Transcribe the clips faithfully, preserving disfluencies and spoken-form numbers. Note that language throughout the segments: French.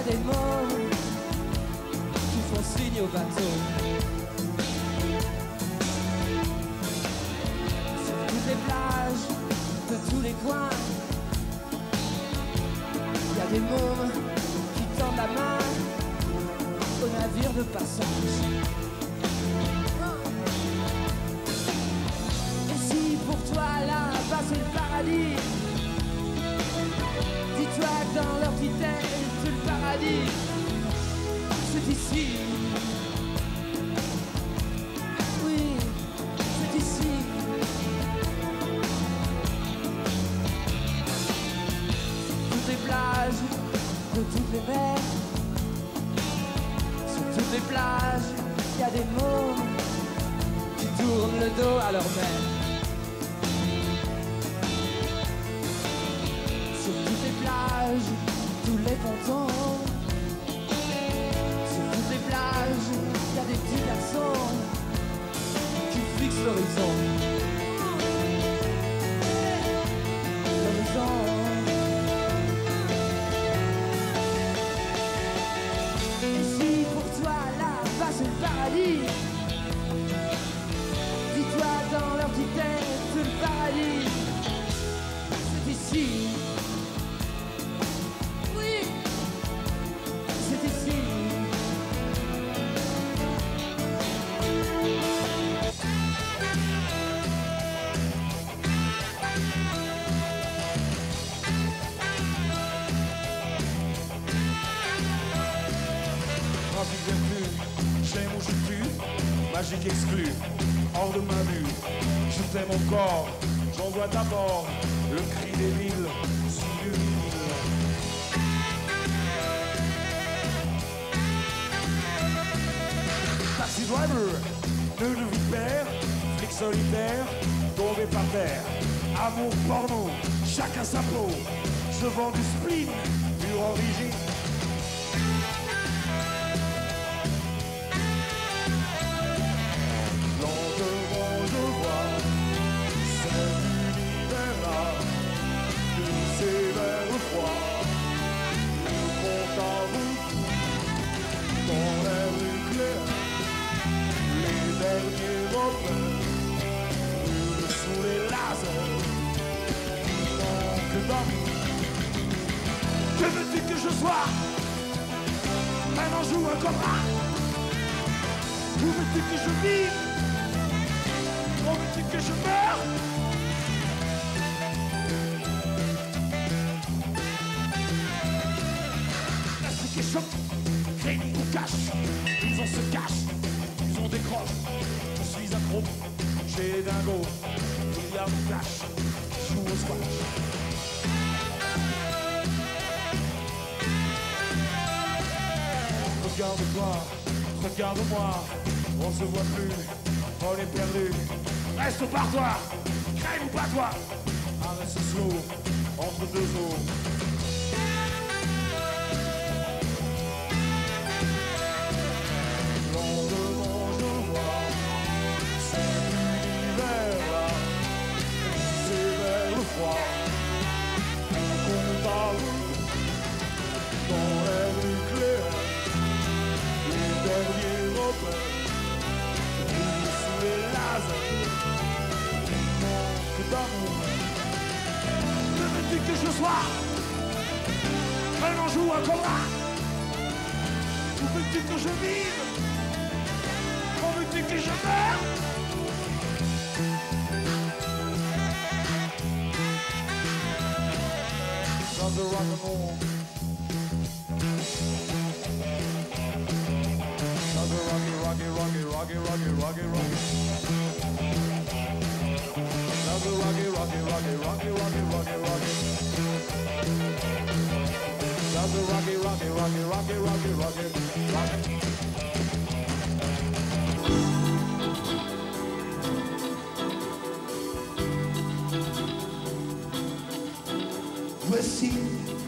des mômes qui font signe au bateau. Sur toutes les plages de tous les coins, il y a des mômes qui tendent la main au navire de passage. Et si pour toi là-bas c'est le paradis, dis-toi que dans leur petite tête le paradis c'est ici. Oui, c'est ici. Toutes les plages de toutes les mers, sur toutes les plages, il y a des mômes qui tournent le dos à leur mère. Sur toutes les plages, tous les pontons, sur toutes les plages, il y a des petits garçons qui fixent l'horizon. L'horizon. C'est le paradis. Dis-toi dans leur petite tête, le paradis c'est ici. Oui, c'est ici. Trafic vertu, j'aime ou je tue, magique exclu, hors de ma vue. Je t'aime mon corps, j'envoie d'abord le cri des villes sur du vinyle. Taxi driver, nœud de vipère, flic solitaire, tombé par terre. Amour porno, chacun sa peau, je vends du spleen, pure origine. Sous les lasers, manque d'amour. Que veux-tu que je sois? Un ange ou un cobra? Où veux-tu que je vive? Où veux-tu que je meure? Plastique et choc, crédit ou cash, ils on se cache, ils on décroche. Je suis accro, j'ai les dingos, il y a mon flash, je joue au squash. Regarde-toi, regarde-moi, on se voit plus, on est perdu. Reste au partoir, crève ou pas toi, arrête ce slow, entre deux eaux. Dans l'air nucléaire, les derniers repères, sous les lasers, manque d'amour. Que veux-tu que je sois? Un ange ou un cobra? Où veux-tu que je vive? Où veux-tu que je meure? Dans le rock and roll. Rocky, rocky, rocky, rocky, rocky, rocky. Now the rocky, rocky, rocky, rocky, rocky, rocky, rocky. Now the rocky, rocky, rocky, rocky, rocky, rocky, rocky. Voici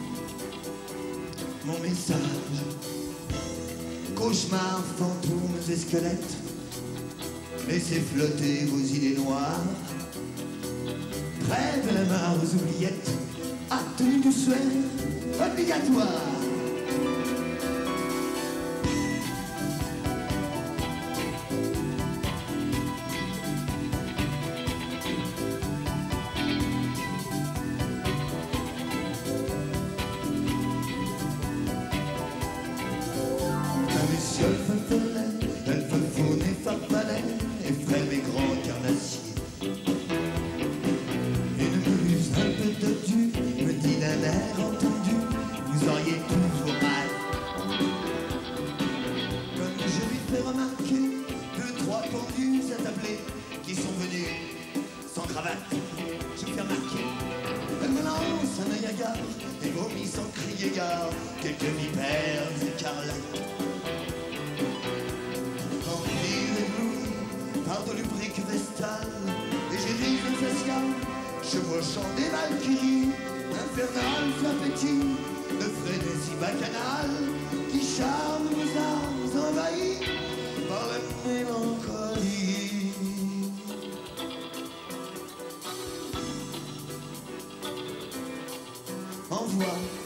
mon message. Cauchemars, fantômes et squelettes, laissez flotter vos idées noires. Près de la main aux oubliettes, à tenue du souhait obligatoire. je feuilletais, elle faufonnait, farfallait, effraie mes grands carnassiers. Une muse un peu tordue me dit d'un air entendu, vous auriez toujours mal. Comme je lui fais remarquer, deux, trois pendus à tabler qui sont venus sans cravate, je lui fais remarquer. Elle me lance un œil hagard et vomit sans crier gare quelques vipères écarlates. Rempli d'éblouis par de lubrique vestale, l'égérie faciale, chevauchant des valkyries, infernal flappétit de frénésie bacchanale qui charme nos âmes envahies par la mélancolie. Envoie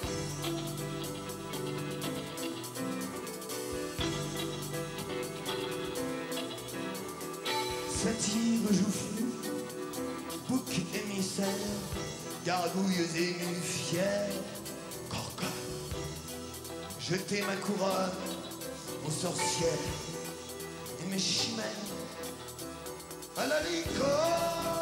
satire joufflue, bouc émissaire, gargouilleuse émue fière, gorgone, jeter ma couronne aux sorcières et mes chimères à la licorne.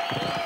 Merci.